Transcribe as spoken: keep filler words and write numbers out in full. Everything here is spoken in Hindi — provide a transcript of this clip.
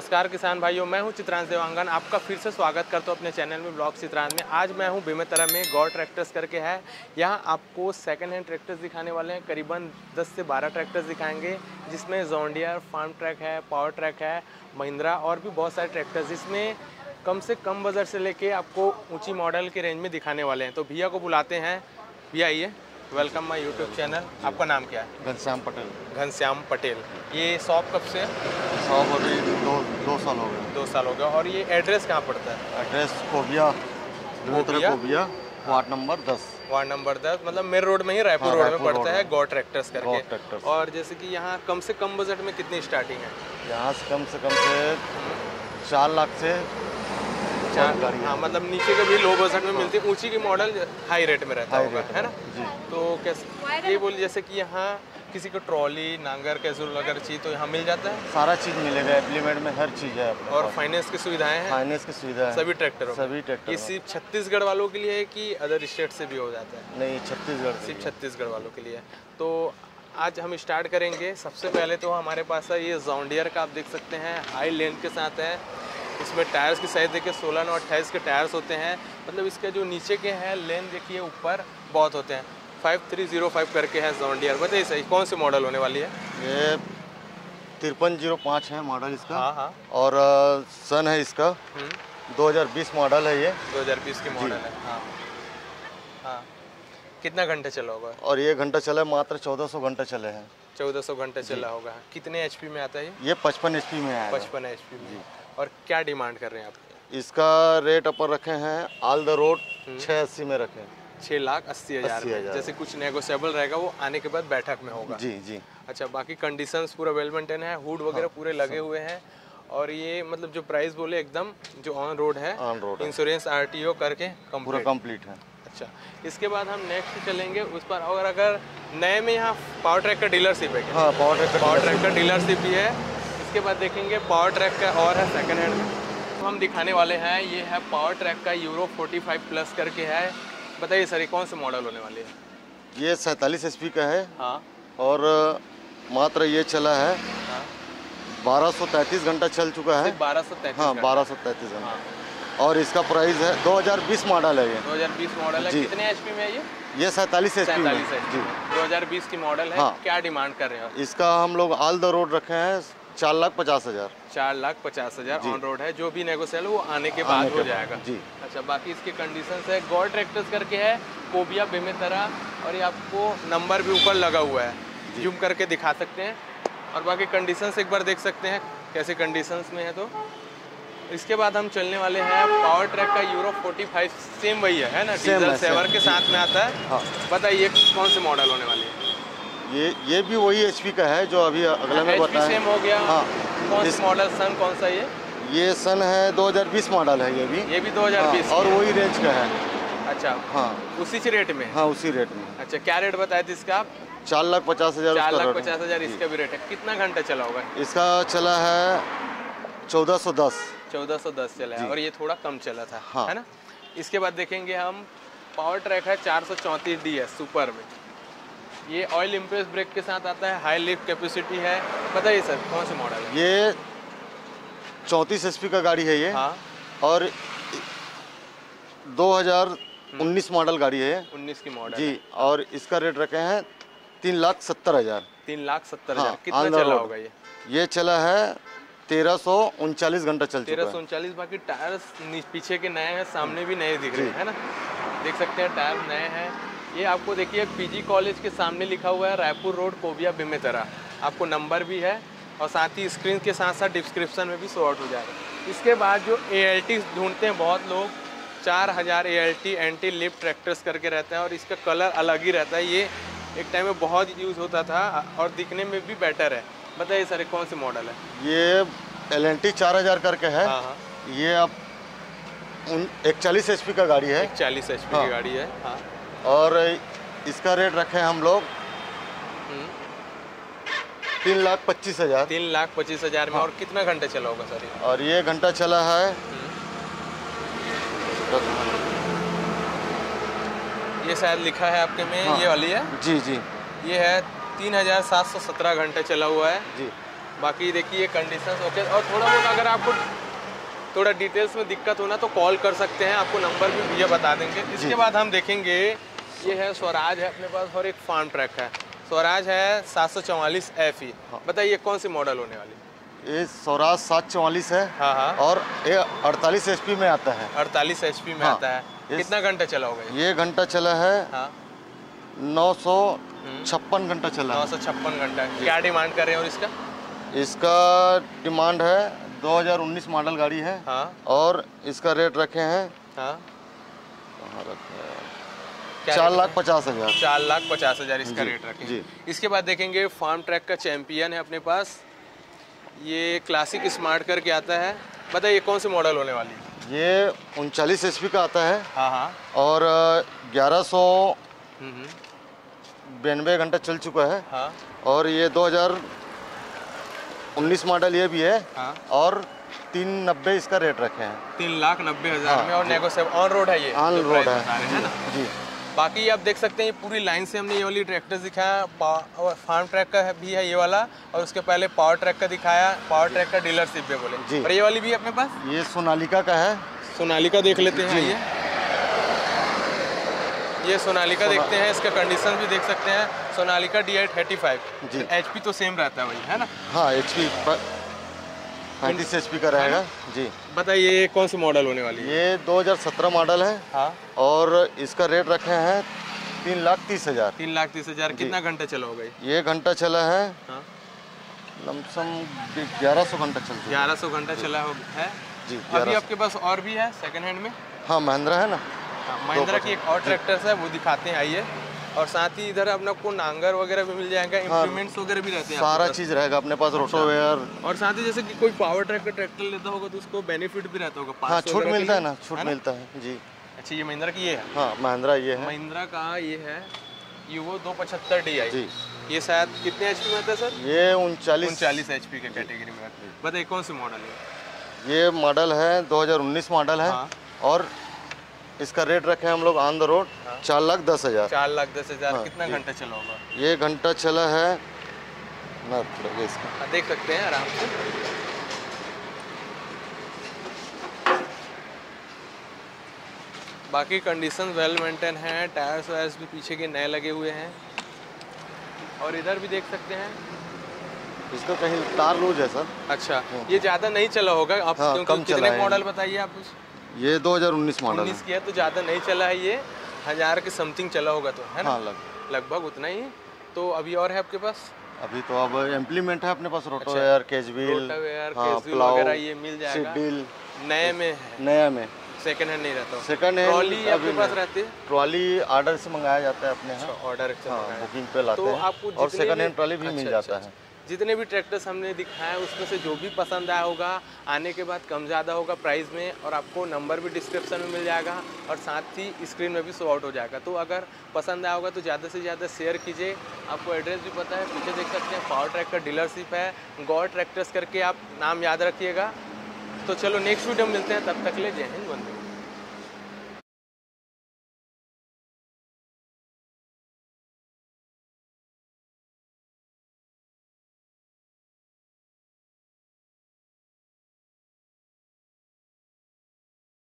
नमस्कार किसान भाइयों, मैं हूं चित्रांश देवांगन। आपका फिर से स्वागत करता हूं अपने चैनल में ब्लॉग चित्रांश में। आज मैं हूं बेमेतरा में, गौर ट्रैक्टर्स करके है। यहां आपको सेकंड हैंड ट्रैक्टर्स दिखाने वाले हैं। करीबन दस से बारह ट्रैक्टर्स दिखाएंगे, जिसमें जॉन डियर, फार्म ट्रैक है, पावर ट्रैक है, महिंद्रा और भी बहुत सारे ट्रैक्टर्स, जिसमें कम से कम बजट से लेके आपको ऊँची मॉडल के रेंज में दिखाने वाले हैं। तो भैया को बुलाते हैं। भैया आइए, वेलकम माय यूट्यूब चैनल। आपका नाम क्या है? घनश्याम पटेल। घनश्याम पटेल। ये शॉप कब से है? शॉप अभी दो दो साल हो गए। दो साल हो गया। और ये एड्रेस कहाँ पड़ता है? Address Kobiya, Bemetara Kobiya, ward number दस। वार्ड नंबर दस, मतलब मेन रोड में ही, रायपुर हाँ, रोड में रायपुर पड़ता रोड है, में। गौर ट्रैक्टर्स करके। गौर ट्रैक्टर्स। और जैसे कि यहाँ कम से कम बजट में कितनी स्टार्टिंग है? यहाँ से कम से कम से चार लाख से चार गाड़ी है। हाँ, मतलब नीचे के भी लो बजट में मिलती है, ऊंची की मॉडल हाई रेट में रहता हाई होगा, रेट है ना? जी। तो कैसे ये बोलिए, जैसे कि यहाँ किसी को ट्रॉली, नांगर, कैजुअल अगर चाहिए तो यहाँ मिल जाता है? सारा चीज़ मिलेगा, एप्लीमेंट में हर चीज़ है अपने और पास। फाइनेंस की सुविधाएं हैं? फाइनेंस की सुविधा है सभी ट्रैक्टरों में? सभी ट्रैक्टर ये में। सिर्फ छत्तीसगढ़ वालों के लिए है कि अदर स्टेट से भी हो जाता है? नहीं, छत्तीसगढ़ से सिर्फ ही है। छत्तीसगढ़ वालों के लिए। तो आज हम स्टार्ट करेंगे। सबसे पहले तो हमारे पास है ये जॉन डियर का, आप देख सकते हैं, हाई लेंथ के साथ है। इसमें टायर्स की साइज देखिए सोलह नौ अट्ठाईस के टायर्स होते हैं। मतलब इसके जो नीचे के हैं लेंथ देखिए ऊपर बहुत होते हैं। फाइव थ्री जीरो फाइव करके है जॉन डियर। बताइए सही कौन सी मॉडल होने वाली है? ये तिरपन जीरो पाँच है मॉडल इसका। हाँ हाँ। और अ, सन है इसका दो हज़ार बीस मॉडल है ये। दो हज़ार बीस की मॉडल है। हाँ हाँ। कितना घंटे चला होगा? और ये घंटा चला है, मात्र चौदह सौ घंटे चले हैं। चौदह सौ घंटे चला होगा। कितने एच पी में आता है ये? ये पचपन एच पी में आया है। पचपन एच पी में। और क्या डिमांड कर रहे हैं आप? इसका रेट अपन रखे हैं ऑल द रोड छः अस्सी में रखे हैं। छः लाख अस्सी हज़ार अस्सी में। हज़ार। जैसे कुछ नेगोशिएबल रहेगा वो आने के बाद बैठक में होगा। जी जी। अच्छा, बाकी कंडीशंस पूरा वेल मेंटेन है, हुड वगैरह पूरे लगे हुए हैं। और ये मतलब जो प्राइस बोले एकदम जो ऑन रोड है, ऑन रोड है। इंश्योरेंस आरटीओ करके पूरा कंप्लीट। कंप्लीट है। अच्छा, इसके बाद हम नेक्स्ट चलेंगे उस पर। और अगर नए में यहाँ पावर ट्रैक का डीलरशिप है क्या? हाँ, पावर ट्रैक पावर ट्रैक का डीलरशिप भी है। इसके बाद देखेंगे पावर ट्रैक का और है सेकंड हैंड में। तो हम दिखाने वाले हैं, ये है पावर ट्रैक का यूरो पैंतालीस प्लस करके है। बताइए सर, ये कौन सा मॉडल होने वाली है? ये सैंतालीस एच पी का है। हाँ और मात्र ये चला है हाँ। बारह सौ तैंतीस घंटा चल चुका है। बारह सौ तैंतीस। हाँ, बारह सौ तैंतीस घंटा। हाँ। और इसका प्राइस है दो हज़ार बीस मॉडल है ये। दो हज़ार बीस मॉडल है। जी। कितने एचपी में है ये? ये सैंतालीस एच पी में सैंतालीस है। जी। दो हज़ार बीस की मॉडल है। हाँ। क्या डिमांड कर रहे हैं? इसका हम लोग ऑल द रोड रखे हैं चार लाख पचास हज़ार। चार लाख पचास हजार जी। ऑन रोड है। जो भी नेगोशिएबल वो आने के आने बाद के हो बाद, जाएगा। जी। अच्छा, बाकी इसके कंडीशंस है, गौर ट्रैक्टर्स करके है, कोबिया, बेमेतरा। और ये आपको नंबर भी ऊपर लगा हुआ है, जूम करके दिखा सकते हैं। और बाकी कंडीशंस एक बार देख सकते हैं कैसे कंडीशंस में है। तो इसके बाद हम चलने वाले हैं पावर ट्रैक का यूरो पैंतालीस। सेम वही है, है ना? सेम डीजल है, सेवर सेम। के साथ में आता है। हाँ। बताइए कौन से मॉडल होने वाली है? ये ये भी वही एच पी का है जो अभी अगले में एचपी बताया। सेम हो गया। हाँ। कौन इस- सा मॉडल, सन कौन सा ये? ये सन है दो हज़ार बीस मॉडल है ये भी। ये भी दो हज़ार बीस हाँ, और वही रेंज का है। अच्छा, हाँ उसी से रेट में? हाँ, उसी रेट में। अच्छा, क्या रेट बताए थे इसका आप? चार लाख पचास हज़ार चार उसका लाख रेट है। पचास हजार इसका भी रेट है। कितना घंटा चला होगा? इसका चला है चौदह सौ दस। चौदह सौ दस चला है। जी। और ये थोड़ा कम चला था, हाँ। है ना? इसके बाद देखेंगे हम पावर ट्रैक है चार सौ चौंतीस डी है सुपर में। ये ऑयल इम्प्रेस ब्रेक के साथ आता है, हाई लिफ्ट कैपेसिटी है। बताइए सर कौन सा मॉडल है? ये चौंतीस एच पी का गाड़ी है ये। हाँ। और दो हज़ार उन्नीस मॉडल गाड़ी है ये। उन्नीस की मॉडल जी। है। और इसका रेट रखे हैं तीन लाख सत्तर हज़ार। तीन लाख सत्तर हाँ, हजार कितना on the चला road। होगा ये? ये चला है तेरह सौ उनचालीस घंटा चल तेरह चुका सौ है। उनचालीस। बाकी टायर्स पीछे के नए हैं, सामने भी नए दिख रहे हैं, है ना? देख सकते हैं टायर नए हैं। ये आपको देखिए पीजी कॉलेज के सामने लिखा हुआ है, रायपुर रोड, कोबिया, बेमेतरा। आपको नंबर भी है और साथ ही स्क्रीन के साथ साथ डिस्क्रिप्शन में भी शो आउट हो जाएगा। इसके बाद जो ए एल टी ढूंढते हैं बहुत लोग, चार हज़ार A L T anti lift tractors करके रहता है। और इसका कलर अलग ही रहता है। ये एक टाइम में बहुत यूज़ होता था और दिखने में भी बेटर है। बताइए सर कौन सी मॉडल है? ये एल एन टी चार हज़ार करके है। हाँ हाँ। ये अब इकतालीस एच पी का गाड़ी है। चालीस एच पी हाँ। की गाड़ी है। हाँ। और इसका रेट रखे हैं हम लोग हम्म। तीन लाख पच्चीस हज़ार। तीन लाख पच्चीस हजार में। हाँ। और कितना घंटे चला होगा सर ये? और ये घंटा चला है ये शायद लिखा है आपके में। हाँ। ये वाली है? जी जी ये है तीन हजार सात सौ सत्रह घंटे चला हुआ है। जी। बाकी देखिए कंडीशन ओके। और थोड़ा बहुत अगर आपको थोड़ा डिटेल्स में दिक्कत होना तो कॉल कर सकते हैं, आपको नंबर भी भैया बता देंगे। इसके बाद हम देखेंगे ये है स्वराज है अपने पास और एक फार्म ट्रैक है। स्वराज है सात सौ चौवालीस एफ ई। बताइए कौन सी मॉडल होने वाली? ये स्वराज सात चौवालीस है। हाँ हाँ। और ये अड़तालीस एच पी में आता है। अड़तालीस एच पी में हाँ, आता है। कितना घंटा चला होगा ये? ये घंटा चला है हाँ नौ सौ छप्पन घंटा चला। नौ सौ छप्पन घंटा। क्या डिमांड कर रहे हैं और इसका? इसका डिमांड है दो हज़ार उन्नीस मॉडल गाड़ी है। हाँ। और इसका रेट रखे हैं हाँ चार लाख पचास हजार चार लाख पचास हजार इसका रेट रखें। जी। इसके बाद देखेंगे फार्म ट्रैक का चैंपियन है अपने पास, ये क्लासिक स्मार्ट करके आता है। बताइए कौन सी मॉडल होने वाली है? ये उनचालीस एच पी का आता है। हाँ हाँ। और ग्यारह सौ बानवे घंटा चल चुका है। हाँ। और ये दो हज़ार उन्नीस मॉडल ये भी है। हाँ। और तीन नब्बे इसका रेट रखे हैं। तीन लाख नब्बे हजार हाँ, में। और नेगोशिएबल ऑन रोड है ये? ऑन रोड है, है ना जी। बाकी आप देख सकते हैं पूरी लाइन से हमने ये वाली ट्रैक्टर दिखाया। फार्म ट्रैक का भी है ये वाला, और उसके पहले पावर ट्रैक का दिखाया। पावर ट्रैक का डीलरशिप पे बोले जी। और ये वाली भी है अपने पास? ये सोनालिका का है। सोनालिका देख लेते हैं। ये ये सोनालिका देखते हैं, इसका कंडीशन भी देख सकते हैं। Sonalika D I thirty five जी। एच पी तो सेम रहता है वही, है ना? हाँ, एच पी पैंतीस एच पी का रहेगा जी। बताइए कौन सी मॉडल होने वाली है? ये दो हज़ार सत्रह मॉडल है। हाँ। और इसका रेट रखे हैं तीन लाख तीस हजार तीन लाख तीस हजार कितना घंटा चला होगा? ये घंटा चला है हाँ। लमसम ग्यारह सौ घंटा चल ग्यारह सौ घंटा चला हो है जी। अभी आपके पास और भी है सेकंड हैंड में? हाँ, महिंद्रा है ना। हाँ, महिंद्रा की एक और ट्रैक्टर है, वो दिखाते हैं आइए। और साथ ही इधर अपना को नांगर वगैरह भी मिल जाएगा, इम्प्लीमेंट्स वगैरह भी रहते हैं, सारा चीज रहेगा अपने पास, रोटोवेयर। और साथ ही जैसे कि कोई पावर ट्रैक का ट्रैक्टर लेता होगा तो उसको बेनिफिट भी रहता होगा। हाँ, छूट मिलता है ना, छूट मिलता है जी। अच्छा, ये महिंद्रा की ये है? हाँ, महिंद्रा ये है। महिंद्रा का ये है यूवो दो पचहत्तर डी आई जी। ये शायद कितने एच पी में आता है सर? ये उनचालीस उनचालीस एच पी के कैटेगरी में आता है। बताइए कौन सी मॉडल है? ये मॉडल है दो हज़ार उन्नीस मॉडल है। हाँ। और इसका रेट रखे हैं हम लोग ऑन द रोड चार लाख दस हजार चार लाख दस हजार हाँ, कितना घंटा चला होगा? ये घंटा चला है ना, इसका देख सकते हैं आराम से। बाकी कंडीशन वेल मेंटेन है, टायर्स वायर्स भी पीछे के नए लगे हुए हैं। और इधर भी देख सकते हैं, इसका कहीं तार लूज है सर। अच्छा, ये ज़्यादा नहीं चला होगा आप? हाँ, क्योंकि कम कितने चला मॉडल बताइए आप? उस ये दो हज़ार उन्नीस मॉडल उन्नीस की है तो ज़्यादा नहीं चला है, ये हज़ार के समथिंग चला होगा तो, है ना? हाँ, लग लगभग उतना ही। तो अभी और है आपके पास? अभी तो अब इम्प्लीमेंट है अपने पास, रोटोवेयर, केजवील, रोटावेयर, हाँ, केजवील प्लाउ वगैरह ये मिल जाएगा। सीडील नए में है, नया में, सेकंड हैंड नहीं रहता। सेकंड हैंड ट्रॉली आपके पास रहती है? ट्रॉली ऑर्डर से मंगाया जाता है अपने यहाँ। ऑर्डर से हाँ, मंगाया। बुकिंग पे लाते तो हैं। आपको और जितने सेकंड हैंड भी- ट्रॉली भी अच्छा, मिल अच्छा, जाता अच्छा। है। जितने भी ट्रैक्टर्स हमने दिखाए उसमें से जो भी पसंद आया होगा आने के बाद कम ज़्यादा होगा प्राइस में, और आपको नंबर भी डिस्क्रिप्शन में मिल जाएगा और साथ ही स्क्रीन में भी शो आउट हो जाएगा। तो अगर पसंद आया होगा तो ज़्यादा से ज़्यादा शेयर कीजिए। आपको एड्रेस भी पता है, पीछे देख सकते हैं पावर ट्रैक का डीलरशिप है, गौर ट्रैक्टर्स करके आप नाम याद रखिएगा। तो चलो नेक्स्ट वीडियो में मिलते हैं, तब तक ले जय हिंद, वंदे।